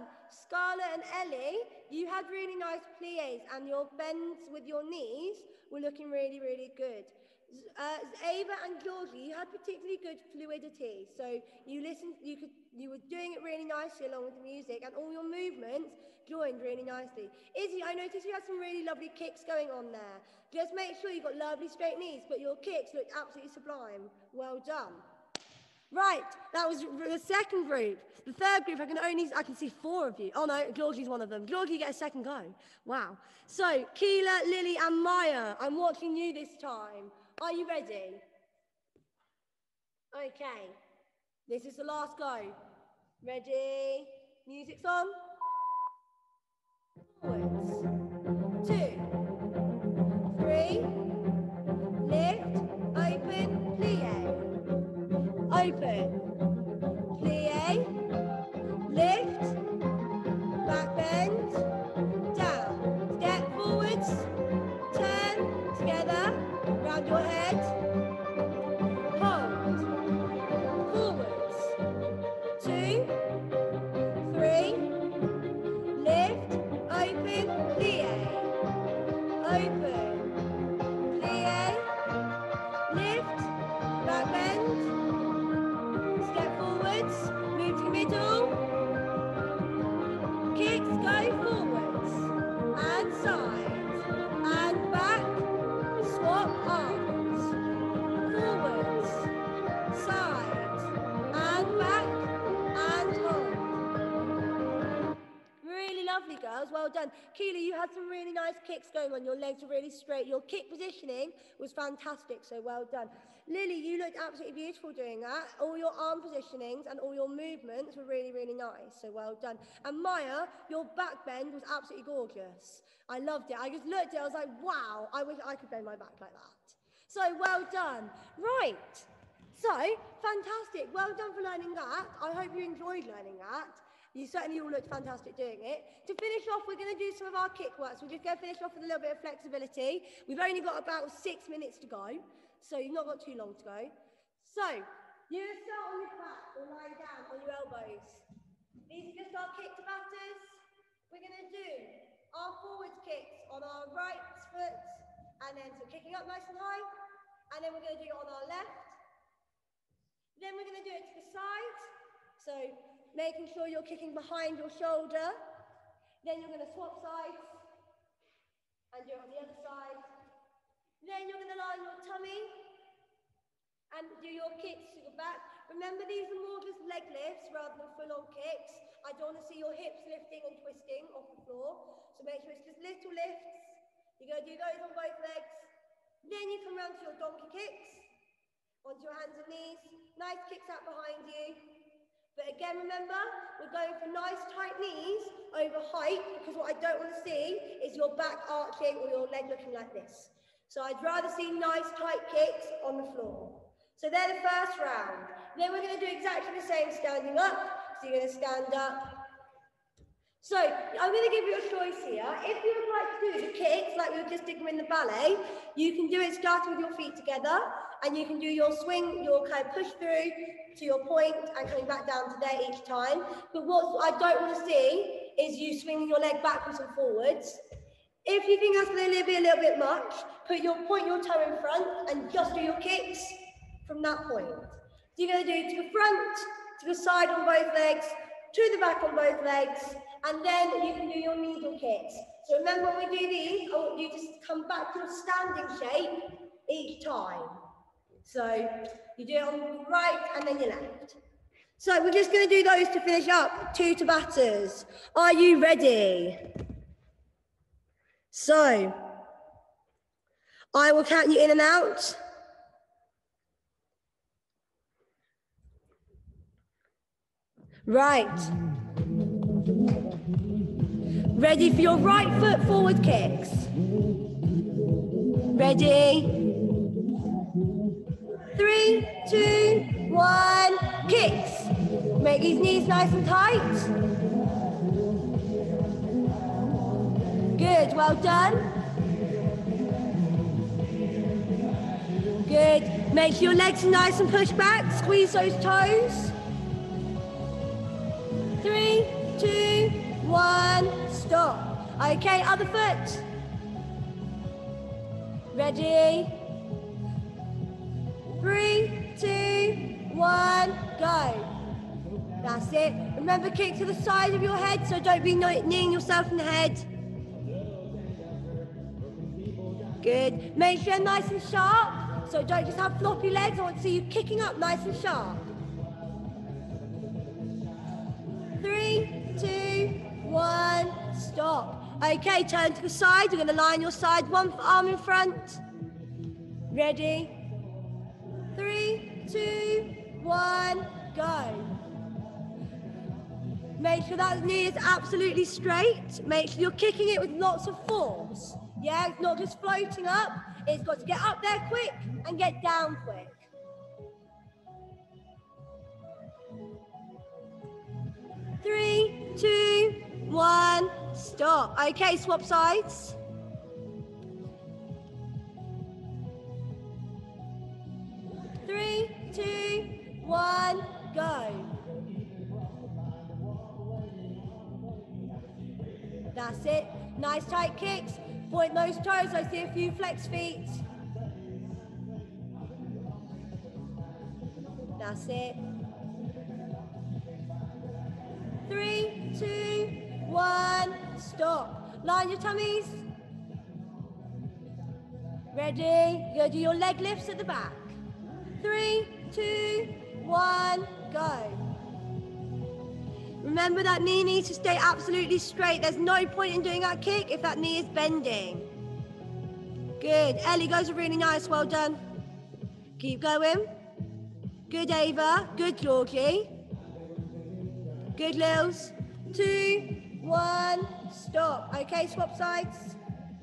done. Scarlett and Ellie, you had really nice pliés and your bends with your knees were looking really, really good. Uh, Ava and Georgie, you had particularly good fluidity. So you listened, you could, you were doing it really nicely along with the music, and all your movements joined really nicely. Izzy, I noticed you had some really lovely kicks going on there. Just make sure you've got lovely straight knees, but your kicks looked absolutely sublime. Well done. Right, that was the second group. The third group, I can only, I can see four of you. Oh no, Georgie's one of them. Georgie, you get a second go. Wow. So, Keela, Lily, and Maya, I'm watching you this time. Are you ready? Okay, this is the last go. Ready? Music's on. Forwards. Two, three, lift, open, plie. Open, plie, lift, back bend, down. Step forwards, turn, together, round your head, hold, forwards, two, three, lift, open, plie, open, plie, lift, back bend, step forwards, move to the middle, kicks, go forwards, and side, and back, swap arms, forwards, side, and back, and hold. Really lovely, girls, well done. Keely, you had some really nice kicks going on, your legs were really straight, your kick positioning was fantastic, so well done. Lily, you looked absolutely beautiful doing that. All your arm positionings and all your movements were really, really nice, so well done. And Maya, your back bend was absolutely gorgeous. I loved it. I just looked at it, I was like, wow, I wish I could bend my back like that. So well done. Right, so fantastic. Well done for learning that. I hope you enjoyed learning that. You certainly all looked fantastic doing it. To finish off, we're going to do some of our kick works. We're just going to finish off with a little bit of flexibility. We've only got about six minutes to go, so you've not got too long to go. So, you're going to start on your back or lying down on your elbows. These are just our kick to batters. We're going to do our forwards kicks on our right foot, and then so kicking up nice and high, and then we're going to do it on our left. Then we're going to do it to the side, so making sure you're kicking behind your shoulder. Then you're going to swap sides and do it on the other side. Then you're going to lie on your tummy and do your kicks to the back. Remember, these are more just leg lifts rather than full-on kicks. I don't want to see your hips lifting and twisting off the floor. So make sure it's just little lifts. You're going to do those on both legs. Then you come round to your donkey kicks, onto your hands and knees. Nice kicks out behind you. But again, remember, we're going for nice tight knees over height, because what I don't want to see is your back arching or your leg looking like this. So I'd rather see nice tight kicks on the floor. So they're the first round. Then we're going to do exactly the same standing up. So you're going to stand up. So I'm going to give you a choice here. If you would like to do the kicks like we were just doing in the ballet, you can do it starting with your feet together, and you can do your swing, your kind of push through to your point and coming back down to there each time. But what I don't want to see is you swinging your leg backwards and forwards. If you think that's going to be a little bit much, put your point your toe in front and just do your kicks from that point. So you're going to do to the front, to the side on both legs, to the back on both legs, and then you can do your needle kicks. So remember, when we do these, I want you to come back to a standing shape each time. So you do it on the right and then your left. So we're just going to do those to finish up, two to batters. Are you ready? So I will count you in and out. Right. Ready for your right foot forward kicks. Ready? Three, two, one, kicks. Make these knees nice and tight. Good, well done. Good. Make sure your legs are nice and pushed back. Squeeze those toes. Three, two, one, stop. Okay, other foot. Ready? Three, two, one, go. That's it. Remember, kick to the side of your head, so don't be kneeing yourself in the head. Good. Make sure you're nice and sharp, so don't just have floppy legs. I want to see you kicking up nice and sharp. Three, two, one, stop. Okay, turn to the side. You're going to lie on your side, one arm in front. Ready? Three, two, one, go. Make sure that knee is absolutely straight. Make sure you're kicking it with lots of force. Yeah, it's not just floating up. It's got to get up there quick and get down quick. Three, two, one, stop. Okay, swap sides. Three, two, one, go. That's it. Nice tight kicks. Point those toes. I see a few flex feet. That's it. Three, two, one, stop. Line your tummies. Ready? You're going to do your leg lifts at the back. Three, two, one, go. Remember, that knee needs to stay absolutely straight. There's no point in doing that kick if that knee is bending. Good. Ellie goes really nice. Well done. Keep going. Good, Ava. Good, Georgie. Good, Lils. Two, one, stop. Okay, swap sides.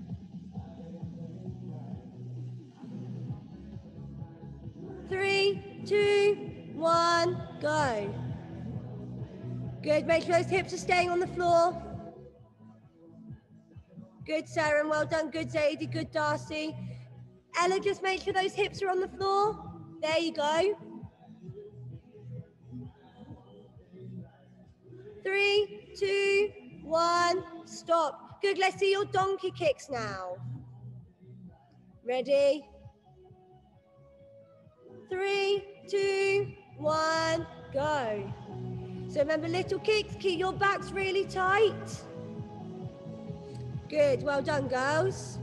Three, two, one, go. Good, make sure those hips are staying on the floor. Good, Sarah, and well done. Good, Zadie, good, Darcy. Ella, just make sure those hips are on the floor. There you go. Three, two, one, stop. Good, let's see your donkey kicks now. Ready? Three, two, one, go. So remember, little kicks, keep your backs really tight. Good, well done, girls.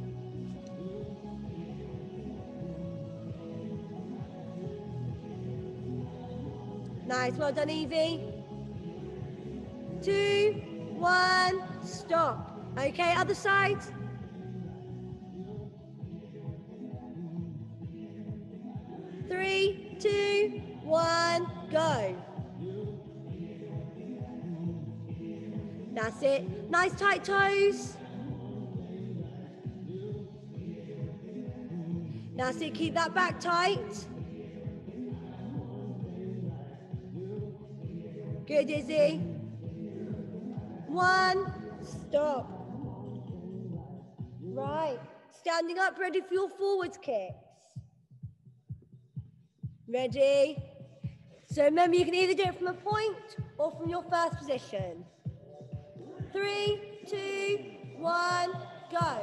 Nice, well done, Evie. Two, one, stop. Okay, other side. Three, two, one, go. That's it. Nice tight toes. That's it. Keep that back tight. Good, Izzy. One, stop. Right. Standing up, ready for your forwards kicks. Ready? So remember, you can either do it from a point or from your first position. Three, two, one, go.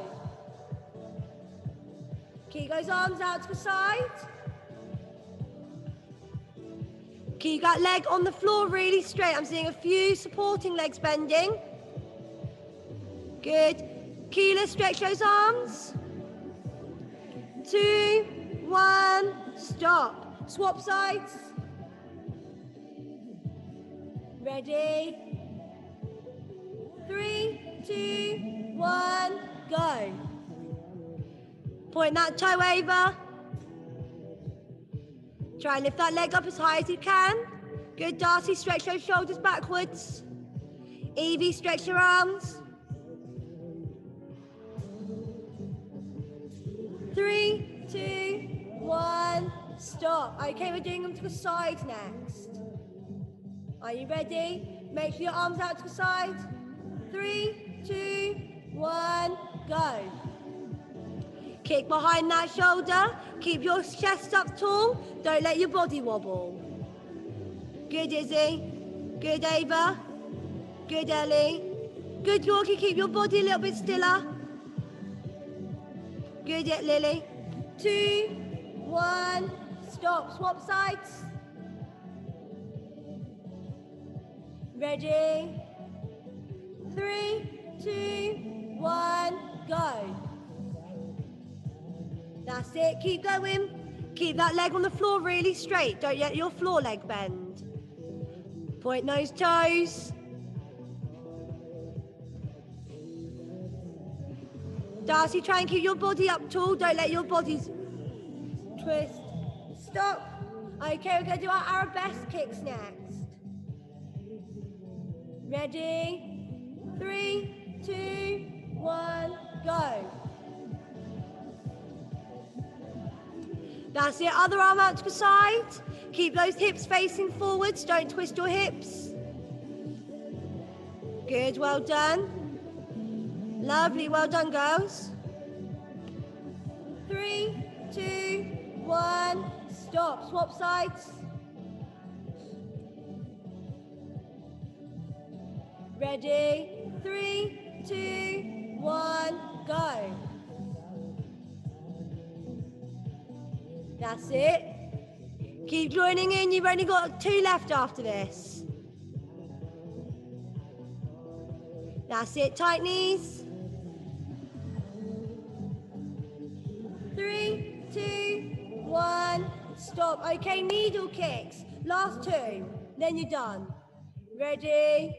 Keep those arms out to the side. Keep that leg on the floor really straight. I'm seeing a few supporting legs bending. Good. Keela, stretch those arms. Two, one, stop. Swap sides. Ready? Three, two, one, go. Point that toe over. Try and lift that leg up as high as you can. Good, Darcy, stretch those shoulders backwards. Evie, stretch your arms. Three, two, one, stop. Okay, we're doing them to the side next. Are you ready? Make sure your arms out to the side. Three, two, one, go. Kick behind that shoulder. Keep your chest up tall. Don't let your body wobble. Good, Izzy. Good, Ava. Good, Ellie. Good, Yorkie. Keep your body a little bit stiller. Good, yet, Lily. Two, one, stop. Swap sides. Ready? Three, two, one, go. That's it. Keep going. Keep that leg on the floor really straight. Don't let your floor leg bend. Point those toes. Darcy, try and keep your body up tall. Don't let your body twist. Stop. Okay, we're going to do our arabesque kicks next. Ready? Three, two, one, go. That's it. Other arm out to the side. Keep those hips facing forwards. Don't twist your hips. Good, well done. Lovely, well done, girls. Three, two, one, stop. Swap sides. Ready? Three, two, one, go. That's it. Keep joining in. You've only got two left after this. That's it. Tight knees. Three, two, one, stop. Okay, needle kicks. Last two. Then you're done. Ready?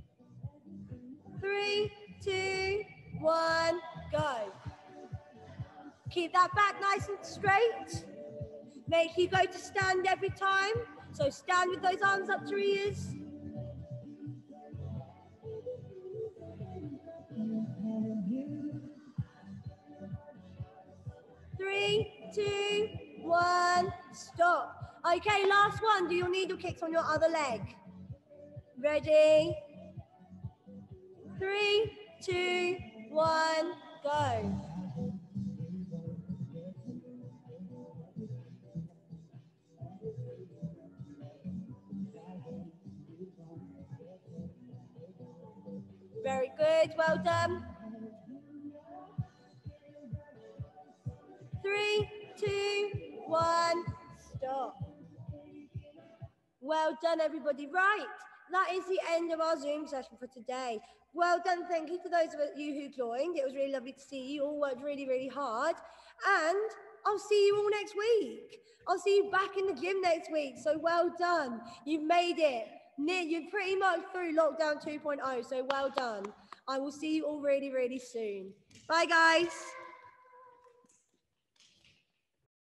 Three, two, one, go. Keep that back nice and straight. Make you go to stand every time. So stand with those arms up to your ears. Three, two, one, stop. Okay, last one. Do your needle kicks on your other leg. Ready? Three, two, one, go. Very good, well done. Three, two, one, stop. Well done, everybody. Right, that is the end of our Zoom session for today. Well done, thank you for those of you who joined. It was really lovely to see you. You all worked really, really hard. And I'll see you all next week. I'll see you back in the gym next week. So well done. You've made it. You're pretty much through lockdown two point oh, so well done. I will see you all really, really soon. Bye, guys.